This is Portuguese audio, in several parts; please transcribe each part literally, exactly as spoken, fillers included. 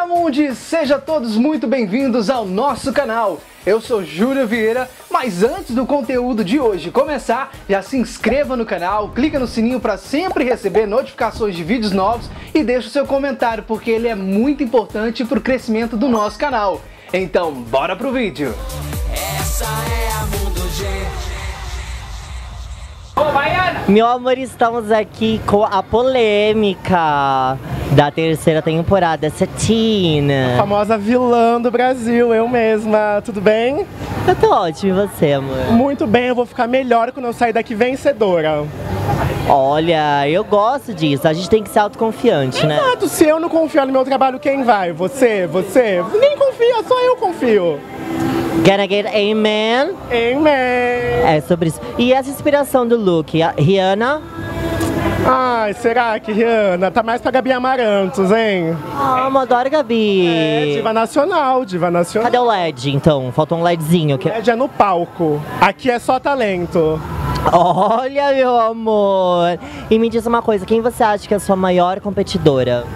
Olá, Mundi! Sejam todos muito bem-vindos ao nosso canal. Eu sou Júlio Vieira, mas antes do conteúdo de hoje começar, já se inscreva no canal, clica no sininho para sempre receber notificações de vídeos novos e deixa o seu comentário, porque ele é muito importante para o crescimento do nosso canal. Então, bora pro vídeo! Essa é a Mundo G. Meu amor, estamos aqui com a polêmica da terceira temporada, Satina. A famosa vilã do Brasil, eu mesma. Tudo bem? Eu tô ótimo, e você, amor? Muito bem, eu vou ficar melhor quando eu sair daqui vencedora. Olha, eu gosto disso, a gente tem que ser autoconfiante, né? Exato, se eu não confiar no meu trabalho, quem vai? Você? Você? Nem confia, só eu confio. Gonna get amen? Amen. É sobre isso. E essa inspiração do look, a Rihanna? Ai, será que Rihanna tá mais pra Gabi Amarantos, hein? Ah, eu adoro, Gabi. É, diva nacional, diva nacional. Cadê o L E D, então? Falta um LEDzinho. Que... L E D é no palco. Aqui é só talento. Olha, meu amor. E me diz uma coisa, quem você acha que é a sua maior competidora?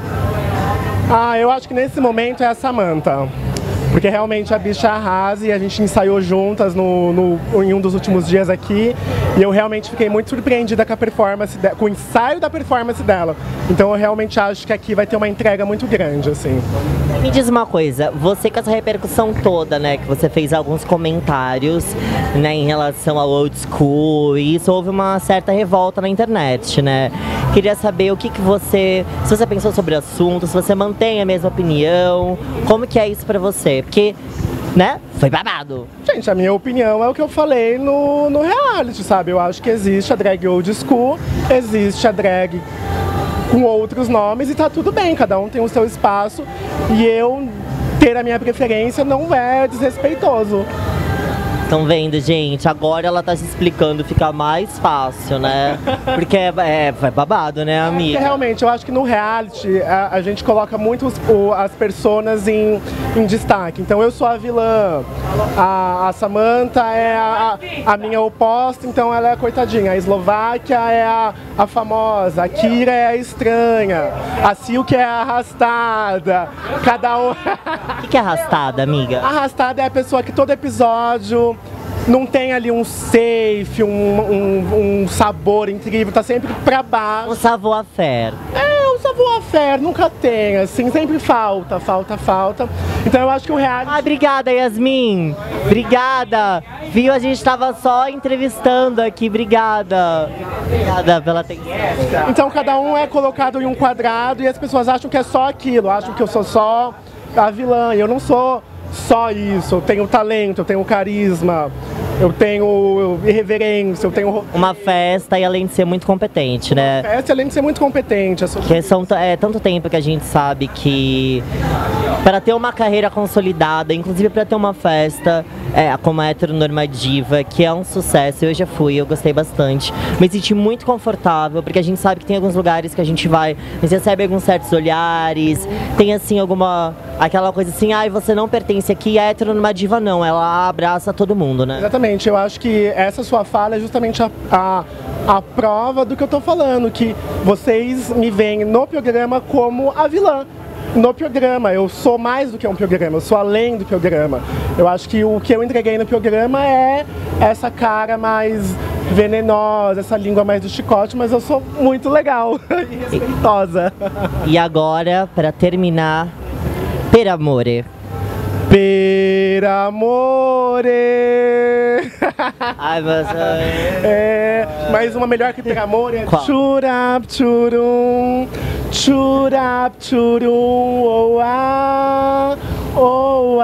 Ah, eu acho que nesse momento é a Samantha. Porque realmente a bicha arrasa e a gente ensaiou juntas no, no, em um dos últimos dias aqui. E eu realmente fiquei muito surpreendida com a performance, de, com o ensaio da performance dela. Então eu realmente acho que aqui vai ter uma entrega muito grande, assim. Me diz uma coisa, você com essa repercussão toda, né, que você fez alguns comentários, né, em relação ao old school, e isso houve uma certa revolta na internet, né? Queria saber o que que você, se você pensou sobre o assunto, se você mantém a mesma opinião, como que é isso pra você? Porque, né, foi babado. Gente, a minha opinião é o que eu falei no, no reality, sabe? Eu acho que existe a drag old school, existe a drag com outros nomes e tá tudo bem, cada um tem o seu espaço e eu ter a minha preferência não é desrespeitoso. Estão vendo, gente? Agora ela tá se explicando, fica mais fácil, né? Porque é, é, é babado, né, amiga? Porque realmente, eu acho que no reality a, a gente coloca muito os, o, as personas em, em destaque. Então eu sou a vilã, a, a Samantha é a, a, a minha oposta, então ela é a coitadinha. A Eslováquia é a, a famosa, a Kira é a estranha, a Silk é a arrastada. Cada um... O que, que é arrastada, amiga? Arrastada é a pessoa que todo episódio não tem ali um safe, um, um, um sabor incrível, tá sempre pra baixo. Um savoir-faire. É, um savoir-faire, nunca tem, assim, sempre falta, falta, falta. Então eu acho que o reality... Ah, obrigada, Yasmin. Obrigada. Viu, a gente tava só entrevistando aqui, obrigada. Obrigada pela atenção. Então cada um é colocado em um quadrado e as pessoas acham que é só aquilo, acham que eu sou só a vilã, e eu não sou só isso, eu tenho talento, eu tenho carisma, eu tenho irreverência, eu tenho... Uma festa e além de ser muito competente, né? Uma festa além de ser muito competente. Eu sou... Porque são, é tanto tempo que a gente sabe que para ter uma carreira consolidada, inclusive para ter uma festa é, como a Heteronormativa, que é um sucesso, eu já fui, eu gostei bastante, me senti muito confortável, porque a gente sabe que tem alguns lugares que a gente vai, a gente recebe alguns certos olhares, tem assim alguma, aquela coisa assim, ai, você não pertence aqui, a Heteronormativa não, ela abraça todo mundo, né? Exatamente, eu acho que essa sua fala é justamente a, a, a prova do que eu tô falando, que vocês me veem no programa como a vilã. No programa, eu sou mais do que um programa, eu sou além do programa. Eu acho que o que eu entreguei no programa é essa cara mais venenosa, essa língua mais do chicote, mas eu sou muito legal e respeitosa. E agora, para terminar, per amore. Per amore. Ai, mas... É, mas uma melhor que per amore é churap churum, churap churum, oh ah, oh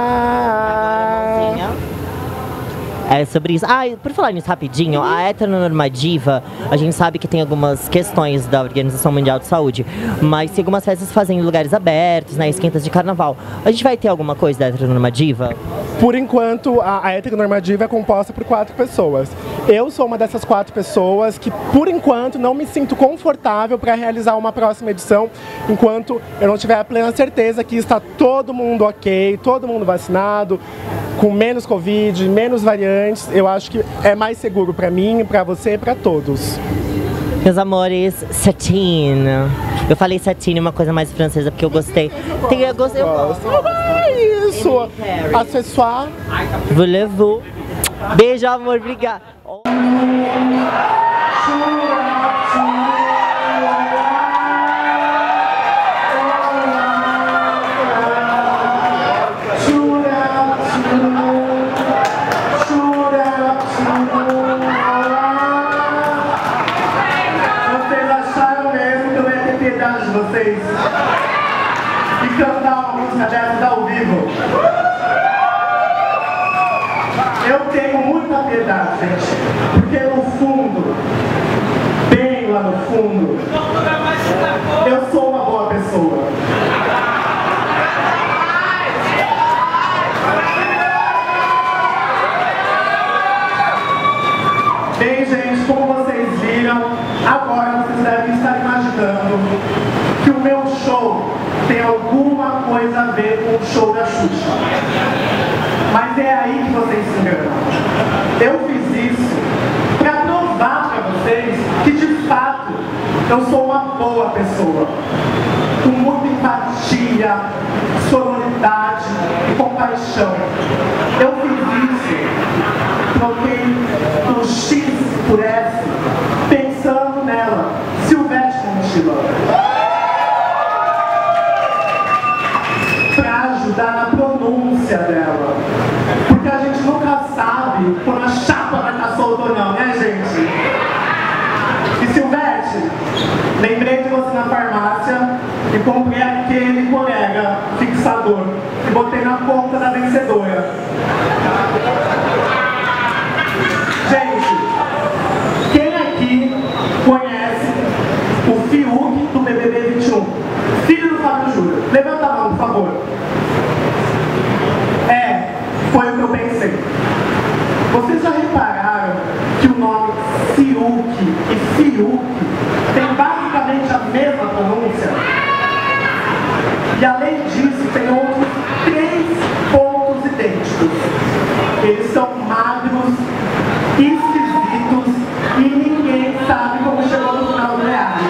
ah. É sobre isso. Ah, por falar nisso rapidinho, a Heteronormativa, a gente sabe que tem algumas questões da Organização Mundial de Saúde, mas tem algumas festas fazem em lugares abertos, né, esquentas de carnaval. A gente vai ter alguma coisa da Heteronormativa? Por enquanto, a, a Heteronormativa é composta por quatro pessoas. Eu sou uma dessas quatro pessoas que, por enquanto, não me sinto confortável para realizar uma próxima edição, enquanto eu não tiver a plena certeza que está todo mundo ok, todo mundo vacinado, com menos Covid, menos variantes. Eu acho que é mais seguro para mim, para você e para todos. Meus amores, Satina. Eu falei satine, uma coisa mais francesa, porque eu gostei. Tem, eu gostei, eu gosto. É isso. Acessório. Voulez-vous? Beijo, amor, obrigada. Vocês e cantar uma música dessas ao vivo. Eu tenho muita piedade, gente, porque no fundo, bem lá no fundo, eu sou uma boa pessoa. Bem, gente, como vocês viram, agora vocês devem estar imaginando que o meu show tem alguma coisa a ver com o show da Xuxa. Mas é aí que vocês se enganam. Eu fiz isso para provar para vocês que, de fato, eu sou uma boa pessoa. Com muita empatia, sororidade e compaixão. Eu fiz isso, troquei o X por S, pensando nela, Silvete com mochila. Ajudar na pronúncia dela, porque a gente nunca sabe quando a chapa vai estar solta ou não, né, gente? E Silvete, lembrei de você na farmácia e comprei aquele colega fixador e botei na ponta da vencedora. Gente, quem aqui conhece o Fiuk do B B B vinte e um? Filho do Fábio Júnior. Levanta a mão, por favor. É, foi o que eu pensei. Vocês já repararam que o nome Fiuk e Fiuk tem basicamente a mesma pronúncia? E além disso, tem outros três pontos idênticos. Eles são magros, esquisitos e ninguém sabe como chegou no final do reality.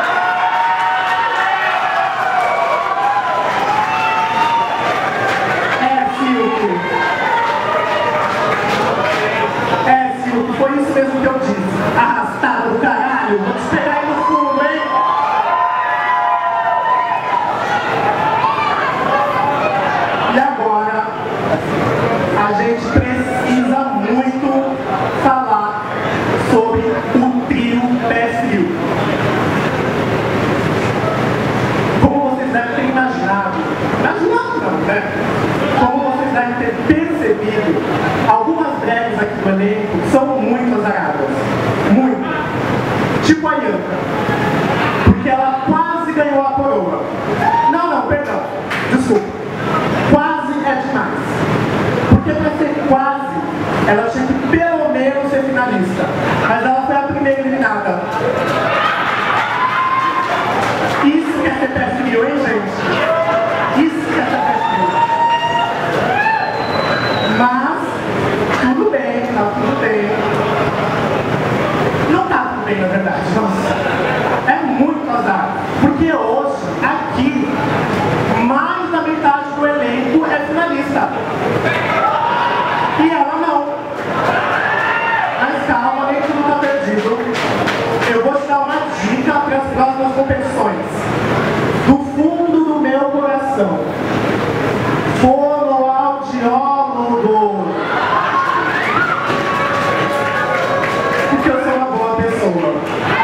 Foi isso mesmo que eu disse. Arrastado do caralho. Vou te pegar aí no fundo, hein? E agora, a gente precisa muito falar sobre o trio Pé Frio. Como vocês devem ter imaginado, imaginado não, né? Como vocês devem ter percebido, algumas drags aqui do elenco são muito azaradas. Muito. Tipo a Ianca. Porque ela quase ganhou a coroa. Não, não, perdão. Desculpa. Quase é demais. Porque pra ser quase, ela tinha que pelo menos ser finalista. Mas ela foi a primeira eliminada. Isso que é ser pé frio, hein, gente? Isso que é ser pé frio. Mas, tudo bem, tá tudo bem. Não tá tudo bem, na verdade, nossa. É muito azar. Porque hoje, aqui, mais da metade do elenco é finalista. E ela não. Mas calma, nem tudo tá perdido. Eu vou te dar uma dica para as próximas competições. Do fundo do meu coração. Fonoaudiólogo. Porque eu sou uma boa pessoa.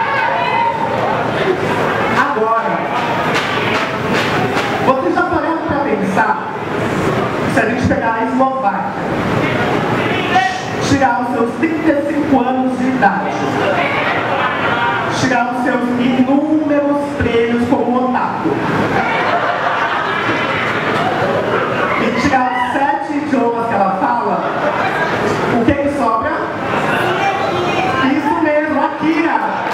Agora, vocês já pararam para pensar se a gente pegar a Eslováquia, tirar os seus trinta e cinco anos de idade, tirar os seus inúmeros prêmios como otaku e tirar os sete idiomas que ela fala, o que que sobra? Isso mesmo, aqui, ó.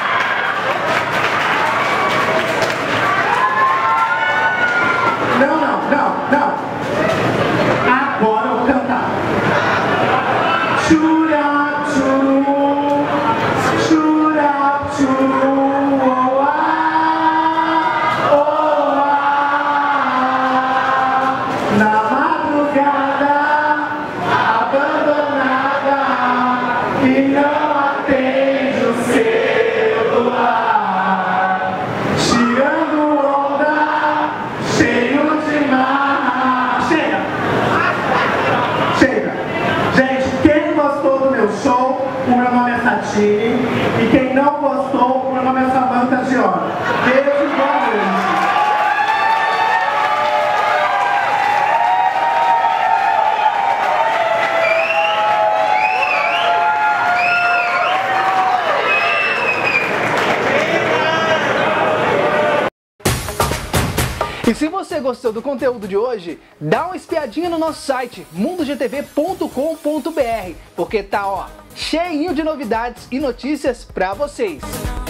Não, não, não, não. Agora eu vou cantar. Chura, churu, E se você gostou do conteúdo de hoje, dá uma espiadinha no nosso site mundo g t v ponto com ponto b r, porque tá ó, cheinho de novidades e notícias pra vocês.